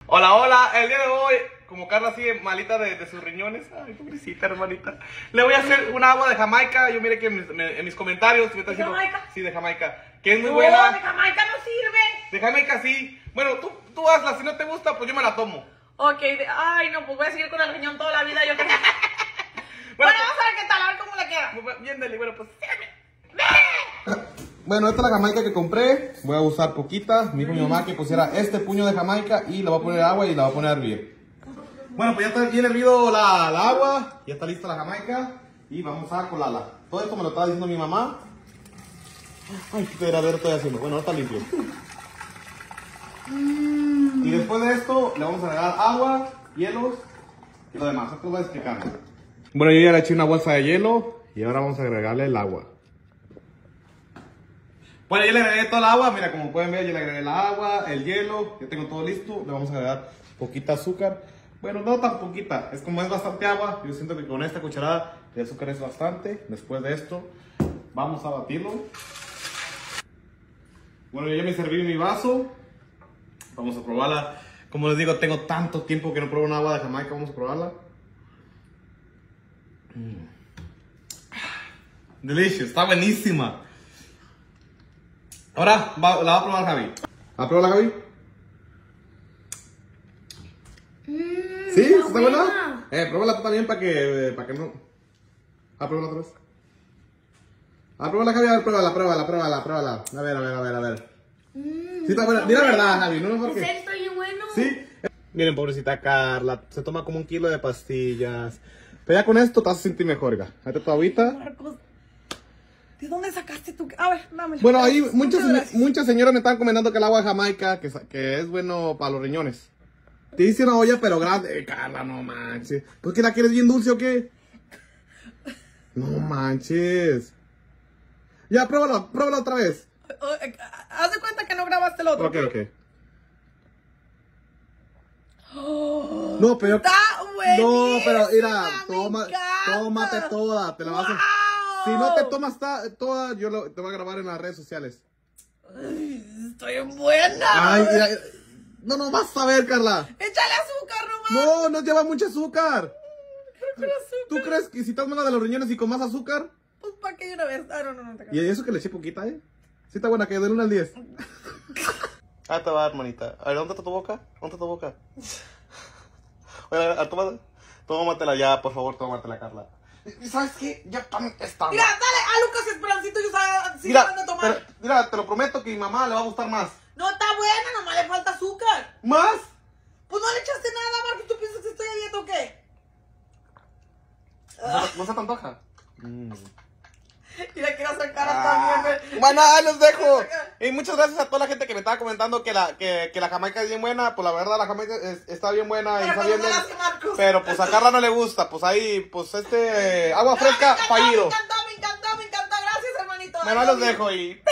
Hola, hola, el día de hoy, como Carla sigue malita de sus riñones, ay, pobrecita hermanita, le voy a hacer un agua de Jamaica. Yo mire que en mis comentarios me está diciendo, Jamaica? sí, de Jamaica, que es muy No, buena. de Jamaica no sirve. De Jamaica sí. Bueno, tú hazla, si no te gusta, pues yo me la tomo. Ok, ay no, pues voy a seguir con el riñón toda la vida, yo creo. Bueno, vamos a ver qué tal, a ver cómo le queda. Bien, Deli, bueno, pues bueno, esta es la Jamaica que compré. Voy a usar poquita. Me dijo mi mamá que pusiera este puño de Jamaica y le voy a poner agua y la voy a poner a hervir. Bueno, pues ya está bien hervido la agua. Ya está lista la Jamaica. Y vamos a colarla. Todo esto me lo estaba diciendo mi mamá. Ay, qué ver, estoy haciendo. Bueno, ahora está limpio. Y después de esto le vamos a agregar agua, hielos y lo demás. Esto lo voy a explicar. Bueno, yo ya le eché una bolsa de hielo y ahora vamos a agregarle el agua. Bueno, ya le agregué todo el agua, mira, como pueden ver, ya le agregué el agua, el hielo, ya tengo todo listo. Le vamos a agregar poquita azúcar. Bueno, no tan poquita, es como es bastante agua, yo siento que con esta cucharada de azúcar es bastante. Después de esto, vamos a batirlo. Bueno, yo ya me serví mi vaso. Vamos a probarla. Como les digo, tengo tanto tiempo que no pruebo un agua de Jamaica, vamos a probarla. Delicious, está buenísima. Ahora la va a probar Javi. ¿Va a probarla, Javi? ¿Sí? ¿Está buena? Pruébala tú también para que no. Pruébala otra vez. Pruébala, Javi, a ver, pruébala. A ver. Sí, está buena. Di la verdad, Javi, no mejor que. ¿Es esto bien bueno? Sí. Miren, pobrecita Carla, se toma como 1 kilo de pastillas. Pero ya con esto te vas a sentir mejor, hija. Hazte tu agüita. Marcos, ¿de dónde sacaste tu...? A ver, dame. Bueno, ahí muchas señoras me están comentando que el agua de Jamaica, que es bueno para los riñones. Te hice una olla pero grande, Carla, no manches. ¿Por qué la quieres bien dulce o qué? No manches. Ya, pruébala otra vez. Haz de cuenta que no grabaste el otro. Ok. No, pero... Está buenísima. No, pero mira, me encanta. tómate toda, te la vas a... Wow. Si no te tomas toda, te voy a grabar en las redes sociales. Ay, estoy buena. Ay, mira, no, vas a ver, Carla. Échale azúcar nomás. No lleva mucho azúcar. Pero azúcar. ¿Tú crees que si estás mala de los riñones y con más azúcar? Pues para que una vez. Ah, no te Y eso que le eché poquita, Sí está buena, que del 1 al 10. Ah, te va, hermanita. A ver, ¿dónde está tu boca? Oye, tómatela ya, por favor, tómatela, Carla. ¿Sabes qué? Ya está. Mira, dale a Lucas Esperancito y sigue Mira, dando a tomar. mira, te lo prometo que a mi mamá le va a gustar más. No está buena, nomás le falta azúcar. ¿Más? Pues no le echaste nada, Marcos. ¿Tú piensas que estoy a dieta o qué? ¿No se te antoja? Mira, quiero sacar también. Bueno, ahí los dejo. Y muchas gracias a toda la gente que me estaba comentando que la Jamaica es bien buena. Pues la verdad, la Jamaica está bien buena. Y está bien buena. Pero pues a Carla no le gusta. Pues ahí, pues agua fresca, fallido. Me encantó. Gracias, hermanito. Bueno, ahí los dejo y